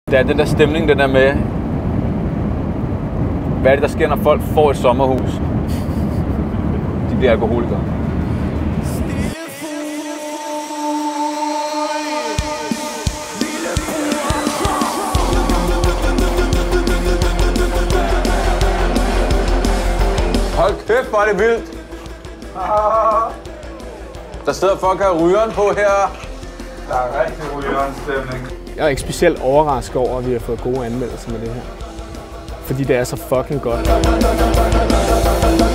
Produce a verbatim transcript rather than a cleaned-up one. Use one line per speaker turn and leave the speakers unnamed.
Der er den der stemning, den der med, hvad er det, der sker, når folk får et sommerhus? De bliver alkoholikere. Hold kæft, hvor er det vildt! Der sidder folk her rygeren på her.
Der er rigtig rygeren stemning.
Jeg er ikke specielt overrasket over, at vi har fået gode anmeldelser med det her. Fordi det er så fucking godt.